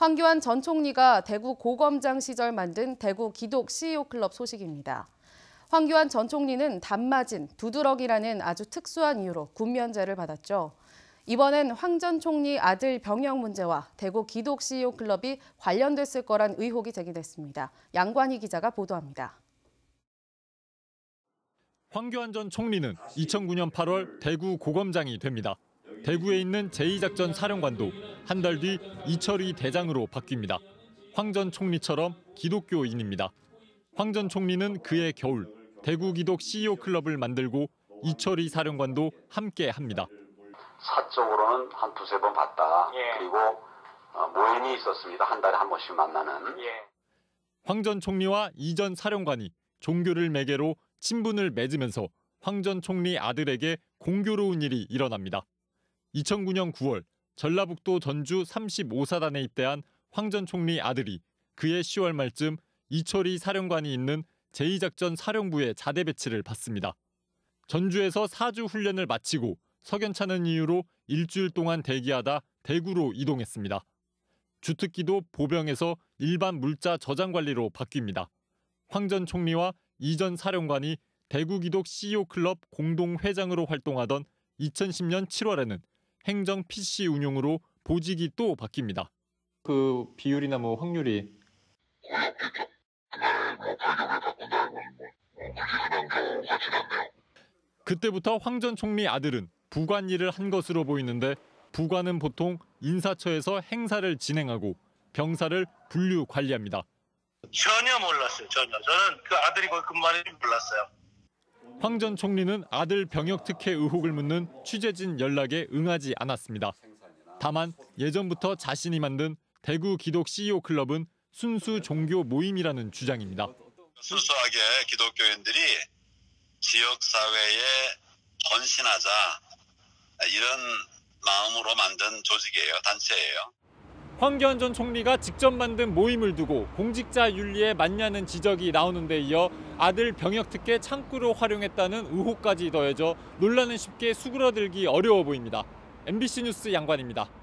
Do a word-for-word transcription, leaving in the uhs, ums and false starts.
황교안 전 총리가 대구 고검장 시절 만든 대구 기독 씨이오 클럽 소식입니다. 황교안 전 총리는 단맞은 두드러기라는 아주 특수한 이유로 군면제를 받았죠. 이번엔 황 전 총리 아들 병역 문제와 대구 기독 씨이오 클럽이 관련됐을 거란 의혹이 제기됐습니다. 양관희 기자가 보도합니다. 황교안 전 총리는 이천구 년 팔월 대구 고검장이 됩니다. 대구에 있는 제이 작전 사령관도 한 달 뒤 이철희 대장으로 바뀝니다. 황 전 총리처럼 기독교인입니다. 황 전 총리는 그해 겨울 대구 기독 씨이오 클럽을 만들고 이철희 사령관도 함께 합니다. 사적으로는 한 두세 번 봤다. 예. 그리고 모임이 있었습니다. 한 달에 한 번씩 만나는. 예. 황 전 총리와 이 전 사령관이 종교를 매개로 친분을 맺으면서 황 전 총리 아들에게 공교로운 일이 일어납니다. 이천구 년 구월 전라북도 전주 삼십오 사단에 입대한 황 전 총리 아들이 그해 시월 말쯤 이철희 사령관이 있는 제이 작전 사령부에 자대 배치를 받습니다. 전주에서 사 주 훈련을 마치고 석연찮은 이유로 일주일 동안 대기하다 대구로 이동했습니다. 주특기도 보병에서 일반 물자 저장 관리로 바뀝니다. 황 전 총리와 이 전 사령관이 대구 기독 씨이오 클럽 공동 회장으로 활동하던 이천십 년 칠월에는 행정 피씨 운용으로 보직이 또 바뀝니다. 그 비율이나 뭐 확률이 그때부터 황 전 총리 아들은 부관 일을 한 것으로 보이는데 부관은 보통 인사처에서 행사를 진행하고 병사를 분류 관리합니다. 전혀 몰랐어요. 전혀. 저는 그 아들이 거기 근무하는지 몰랐어요. 황 전 총리는 아들 병역 특혜 의혹을 묻는 취재진 연락에 응하지 않았습니다. 다만 예전부터 자신이 만든 대구 기독 씨이오 클럽은 순수 종교 모임이라는 주장입니다. 순수하게 기독교인들이 지역사회에 헌신하자 이런 마음으로 만든 조직이에요. 단체예요. 황교안 전 총리가 직접 만든 모임을 두고 공직자 윤리에 맞냐는 지적이 나오는 데 이어 아들 병역 특혜 창구로 활용했다는 의혹까지 더해져 논란은 쉽게 수그러들기 어려워 보입니다. 엠비씨 뉴스 양관입니다.